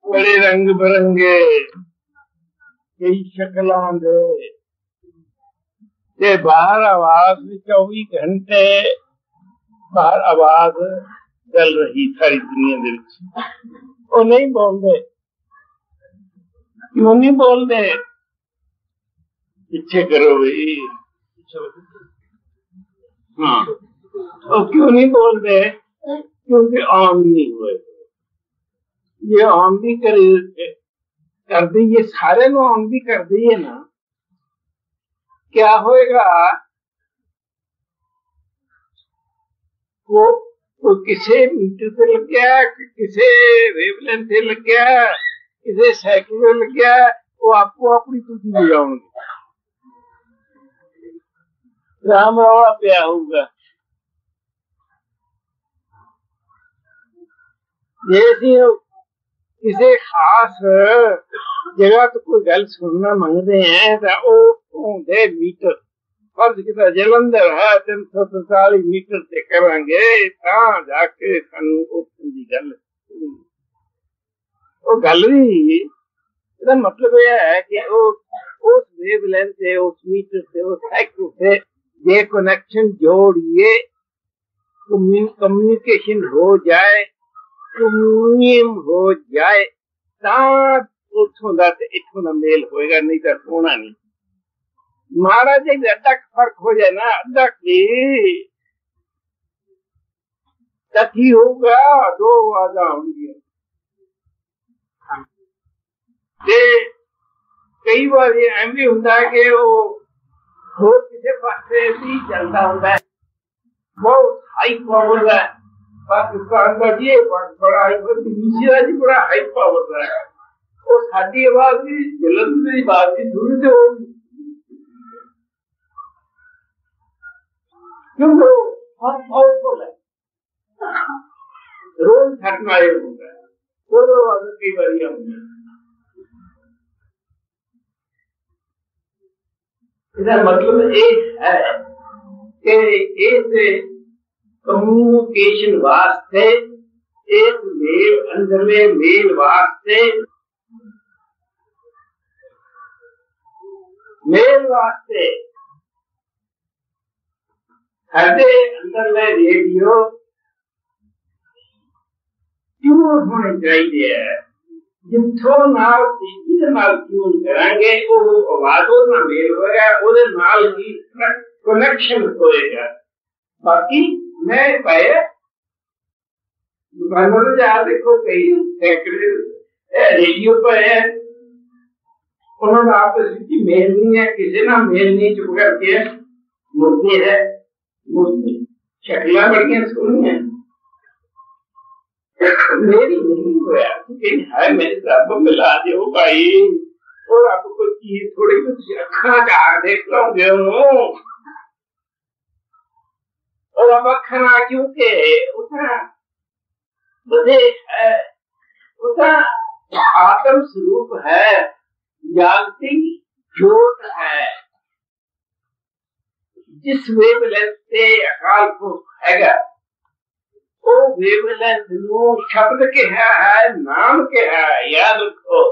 बड़े रंग बिरंगे कई शक्लां दे ते बाहर आवाज 24 घंटे बाहर आवाज चल रही सारी दुनिया दे विच। वो नहीं बोलते, क्यों नहीं बोलते? पीछे करो भाई। हाँ, वो क्यों नहीं बोलते? क्योंकि आम नहीं हुए। ये आम भी कर दी, ये सारे नो आम भी कर दी है ना, क्या होएगा? वो किसे मीटर से लग गया, किसे वेवलेंथ से लग गया, किसे साइकिल से लग गया, वो आपको अपनी तुझी बजाओगे। राम रौला प्या होगा। जैसे किसी खास जगह तो कोई गल सुनना मंगते हैं तो वो मीटर फर्ज किता जलंधर है 343 मीटर से करांगे जाके सानू उत्थों दी गल। वो गल भी इसका मतलब यह है कि उस वेवलेंथ से, उस मीटर से, उस साइकिल से ये कनेक्शन जोड़िए, कम्युनिकेशन हो जाए, कम्युनियम हो जाए, उठों दा ते इथों दा मेल होएगा, नहीं तो होना नहीं। महाराज जी अड्डा फर्क हो जाए ना, अड्डा की तथी होगा, दो आवाजा होंगी। कई बार ये एवं होता है कि वो किसी पासे भी चलता होता है, बहुत हाई पावर है पाकिस्तान का जी, बड़ा जी बड़ा हाई पावर है। और साड़ी आवाज भी जलंधर की बात भी दूर से होगी, क्योंकि बहुत पावरफुल है। रोज घटना ये होता है, दोनों आवाज कई बार होंगी। इसका मतलब एक है कि इस कम्युनिकेशन वास्ते, एक मेल अंदरले मेल वास्ते, हृदय अंदरले रेडियो ट्यून होने चाहिए। जिथों नाल ट्यून करांगे वो आवाजों ना मेल होगा, उहदे नाल ही कनेक्शन होएगा। बाकी मैं पाए देखो कई सैकड़े रेडियो पर है, उन्होंने आपस में मेल नहीं है, किसी ना मेल नहीं, चुप करके मुर्दी है, मुर्दी शक्ला बड़ियां सोनी है, मेरी नहीं हुआ है, मेरे रब मिला दो भाई। और आपको चीज थोड़ी कुछ अखा का देख लोगे और अब अखना क्योंकि उतना बधे है, उतना आत्म स्वरूप है, जागती ज्योत है, जिस वेवलेंथ से अकाल पुरख हैगा, वो वेवलेंथ नू शब्द के है, नाम के है, याद रखो।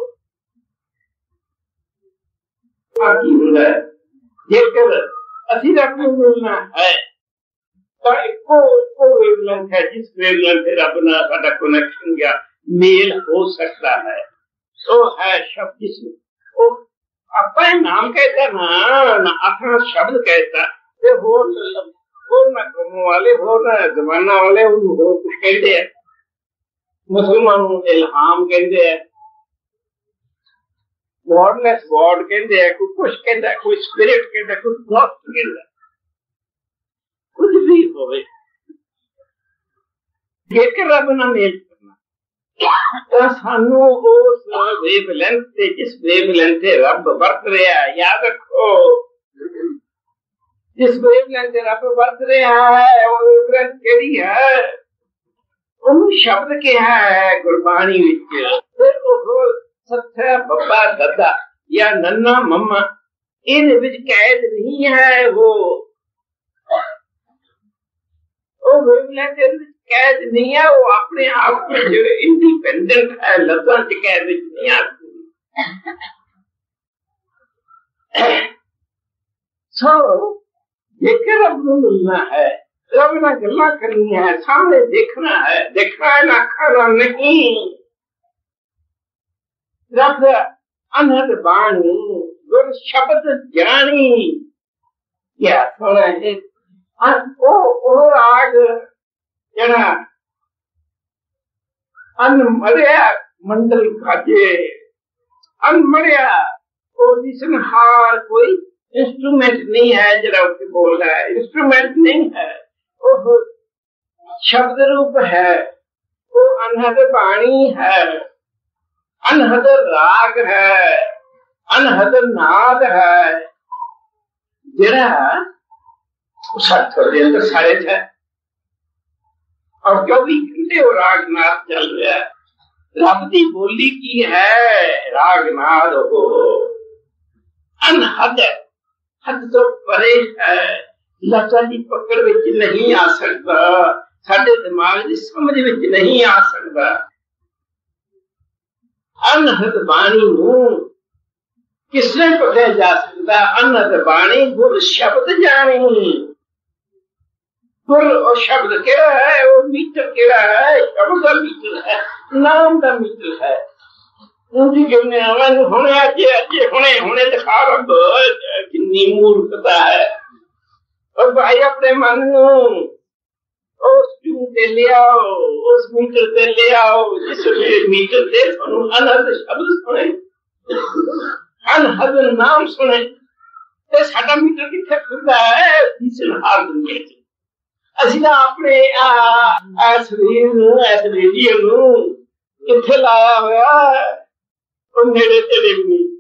जेकर असी रब नू मिलना है तो इको वेवलेंथ है, जिस वेवलेंथ से रब ना साडा कनेक्शन या मेल हो सकता है, तो है शब्द जिसमें अपना नाम कहता ना अपना शब्द कहता, होर ना कमों वाले, होर ना जमाना वाले होर कुछ कहते हैं। मुसलमान इल्हाम कहते हैं, गॉडलेस गॉड कहते हैं, कोई कुछ कहता है, कोई स्पिरिट कहता है, कोई गॉड कहता है, कुछ भी होवे। जेकर रब ना मेल करना सानू उस वेवलेंथ से, जिस वेवलेंथ से रब वर्त रहा है, याद रखो, जिस वेवलेंथ से रब वर्त रहा है, वो वेवलेंथ केड़ी है, उन शब्द के है गुरबाणी विच, सत्या बब्बा दद्दा या नन्ना मम्मा, इन विच कैद नहीं है। वो वेवलेंथ कैद नहीं है, वो अपने आप में जो इंडिपेंडेंट है, लफ्ज़ों की कैद नहीं आती। सो जेकर रब नूं मिलना है, रब नाल गल्लां करनी है, सामने देखना है ना खाना नहीं। रब अनहद बाणी गुर शब्द जानी, क्या सोना है ओ राग जड़ा अनमरिया मंडल गाजे, अनमरिया ओ जिसमें हार कोई इंस्ट्रूमेंट नहीं है जरा उसे बोल रहा है, इंस्ट्रूमेंट नहीं है, वो शब्द रूप है, वो अनहद बाणी है, अनहद राग है, अनहद नाद है, जरा थोड़े अंदर सारे है और 24 घंटे वो राग नाद चल रहा है। रब दी बोली की है राग नाद हो, अनहद हद तो परे है, लफ्ज़ां दी पकड़ विच नहीं आ सकता, साडे दिमाग दी समझ विच नहीं आ सकता। अनहद बाणी नूं किसने पकड़ा जा सकता? अनहद बाणी गुर शब्द जानी। गुर और शब्द केड़ा है? वो मीटर केड़ा है? शब्द का मीटर है, नाम का मीटर है। उनकी कहने हुणे अजे हुणे दिखा रब कितनी मूर्खता है। और भाई अपने मन नूं उस ट्यून ते ले आओ, उस मीटर ते ले आओ जिस मीटर ते तुहानू अनहद शब्द सुने, अनहद नाम सुने, ते साडा मीटर किथे फिरदा है इस हाल दुनिया च। ਅਸੀਂ ਤਾਂ ਆਪਣੇ ਸਰੀਰ ਨੂੰ, ਇਸ ਰੇਡੀਓ ਨੂੰ ਕਿੱਥੇ ਲਾਇਆ ਹੋਇਆ, ਉਹ ਨੇੜੇ ਤੇੜੇ ਵੀ ਨਹੀਂ।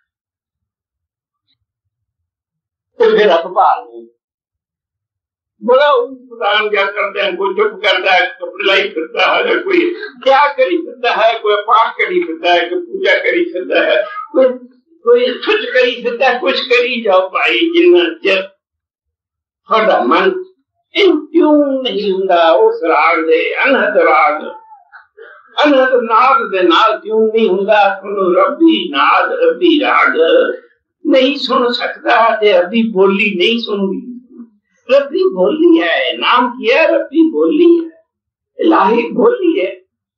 ਤੇ ਫਿਰ ਅਖਬਾਰ ਨੂੰ बड़ा उदान क्या करते हैं, कोई चुप करता है, कपड़े लाई फिरता है, कोई क्या करी फिरता है, कोई पाठ करी फिरता है, कोई पूजा करी फिरता है, कोई कुछ करी फिरता है, कुछ करी जाओ भाई। जिन्ना चਿਰ ਤੁਹਾਡਾ मन इन क्यों नहीं हुंदा उस राग दे, अनहद राग अनहद नाद दे नाल क्यों नहीं हुंदा? ਤੁਹਾਨੂੰ रब्बी नाद रब्बी राग नहीं सुन सकता ते रब्बी बोली नहीं सुनदी। रब्बी बोली है, नाम किया रब्बी बोली है, इलाही बोली है,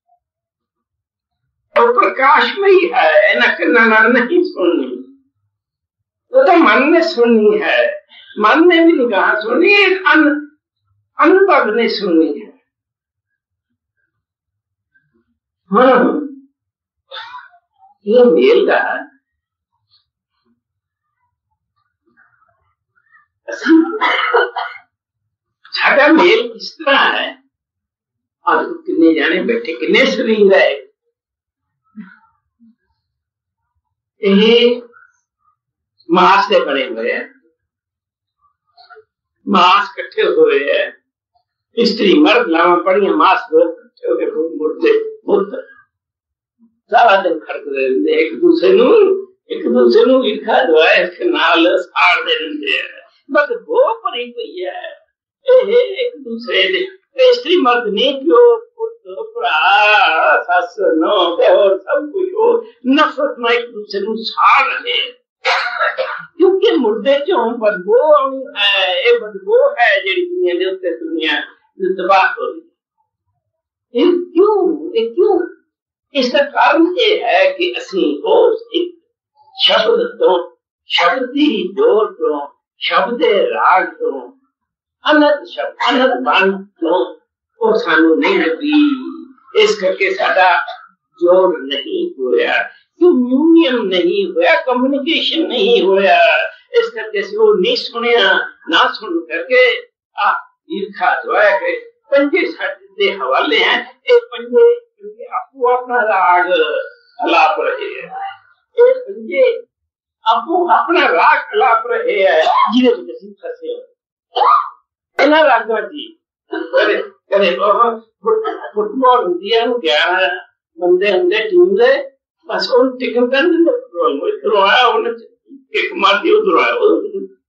और प्रकाशमयी है, इन्हें कन्ना नहीं सुननी। वो तो मन ने सुननी है, मन ने भी नहीं कहा सुनी, अनुभव ने सुननी है। हाँ, ये मेल का साडा मेल किस तरह है? आज कितने जाने बैठे, कितने शरीर है, ये मांस से बने हुए हैं, मांस इकट्ठे हुए हैं, स्त्री मर्द लावा पड़िया मांस इकट्ठे हो गए, मुर्दे मुर्द सारा दिन खड़कते रहते, एक दूसरे नूं ईर्खा जो है इसके नाल साड़ दे रहे हैं, बस वो भरी हुई है। एक दूसरे दे स्त्री मर्द नहीं, प्यो पुत्र भरा सस नो और सब कुछ हो नफरत में एक दूसरे नूं साड़ रहे, क्योंकि मुर्दे चों बदबू आनी है। ये बदबू है जिहड़ी दुनिया दे उत्ते दुनिया तबाह हो रही है। क्यों? इसका कारण ये है कि असीं उस एक शब्द तो, शब्द दी जोर तो, शब्द राग तो, अनहद शब्द अनहद बाणी तो वो सानू नहीं लगी। इस करके साडा जोड़ नहीं होया, कम्युनियन नहीं होया, कम्युनिकेशन नहीं होया। इस करके वो नहीं सुनिया, ना सुन करके ईर्खा जो है कि पंजे साडे हवाले हैं, ये पंजे आपको अपना राग अलाप रहे हैं, ये पंजे आपको अपना राग अलाप रहे हैं, जिन्हें भी किसी फंसे हो इन्हें रागों जी करे फुटबॉल होती है, 11 बंदे होंगे टीम से, बस उन टिकन कर देंगे फुटबॉल में, इधर आया उन्हें एक मार दिया, उधर आया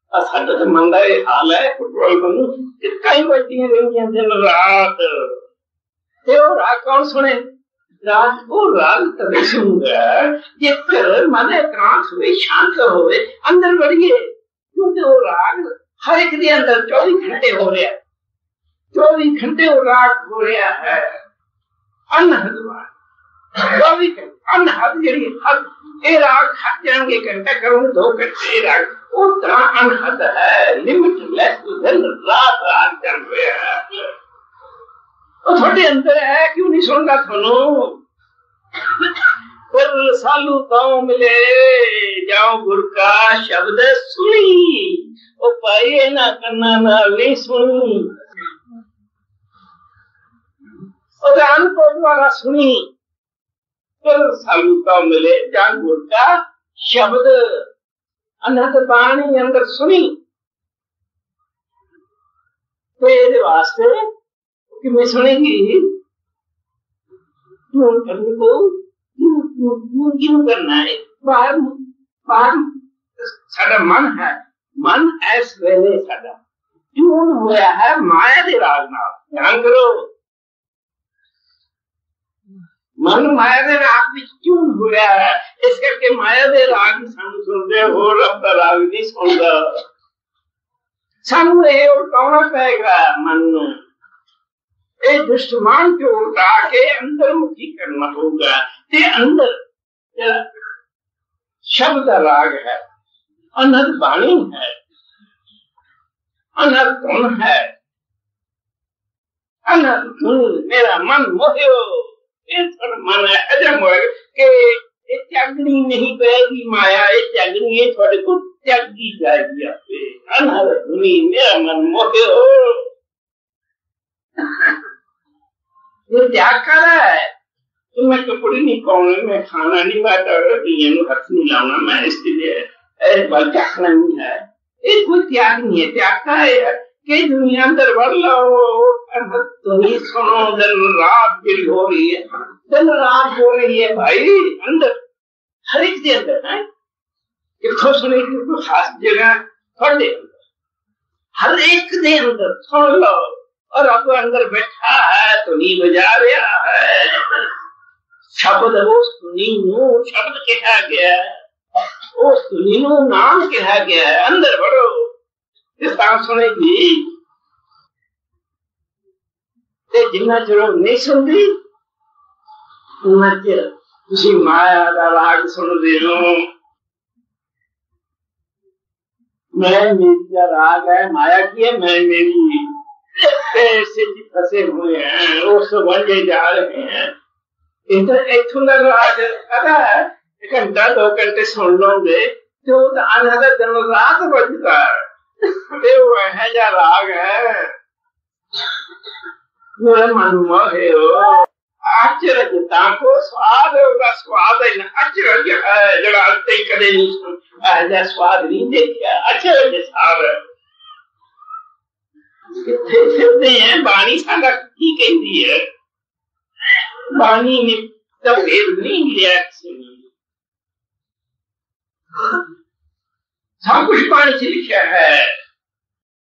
साडा तो मन का यह हाल है, पेट्रोल पंप कई बजदियां रहिंदियां दिन रात, ते वो राग कौन सुने? राग वो राग तभी सुनूंगा जिधर मन एकांत हुए, शांत होवे, अंदर बढ़िए। क्योंकि वो राग हर एक के अंदर 24 घंटे हो रहा है, 24 घंटे वो राग हो रहा है। अनहद 24 घंटे अनहद जी हद ये राग हट जाएंगे, घंटा करूंगे 2 घंटे राग उतना अनहद है, लिमिटलेस दिन रात राग चल रहा है। वो थोड़े अंदर है, क्यों नहीं सुनता थानू? फिर सालू तो मिले जाओ गुर का शब्द सुनी, वो पाए ना करना ना नहीं सुनी, और अनपढ़ द्वारा सुनी। फिर सालू तो मिले जाओ गुर का शब्द अनहद बाणी अंदर सुनी। तो ये वास्ते कि मैं सुनेगी ट्यून करने को, क्यों करना है? बाहर साडा मन है, मन ऐस वेले साडा ट्यून होया है माया दे राग नाल। ध्यान करो, मन माया दे राग विच ट्यून होया है, इस करके माया दे राग सानू सुनदे हो, रब दा राग नहीं सुनदा। सानू ये उल्टाना पड़ेगा मन नू, ये दुश्मन को उल्टा के अंदर मुखी करना होगा। ते अंदर शब्द राग है, अनहद बाणी है, अनहद धुन है, अनहद धुन। मेरा मन मोहियो, मन है अजम हो के त्यागनी नहीं पड़ेगी माया, ये त्यागनी है थोड़े को त्यागी जाएगी आपे। अनहद धुनी मेरा मन मोहियो, ये त्याग कर रहा है। तो मैं कपड़े नहीं पाऊंगा, मैं खाना नहीं खाता, हाथ नहीं लाऊंगा, मैं इसलिए बल त्यागना नहीं है। ये कोई त्याग नहीं है, त्याग का है कि दुनिया अंदर बढ़ लो, तुम्हें सुनो दिन रात गिरी हो रही है, दिन रात हो रही है भाई अंदर, हर एक के अंदर है। इतो सुने की खास जगह थोड़े अंदर, हर एक के अंदर सुन लो। और अब अंदर बैठा है तो नी बजा रहा है, शब्द वो सुनी नू शब्द कहा गया है, वो सुनी नू नाम कहा गया है। अंदर बढ़ो, इस तरह सुनेगी जिन्ना चलो नहीं सुनती उन्ना चर तुसी माया का राग सुन दे लो। मैं मेरी का राग है, माया की है, मैं मेरी ऐसे फंसे हुए हैं, वो सब बन जा रहे हैं। इथों का राग अगर घंटा 2 घंटे सुन लोगे तो अनहद दिन रात बजता है। वो है राग है, मेरा मन मोह आश्चर्यता को स्वाद होगा, स्वाद है ना अचरज है, जरा अंते कदे नहीं स्वाद नहीं देखा, अचरज सार फिरते हैं। बाणी साडा की कहती है, बाणी ने तब भेद नहीं लिया, सब कुछ बाणी से लिखा है।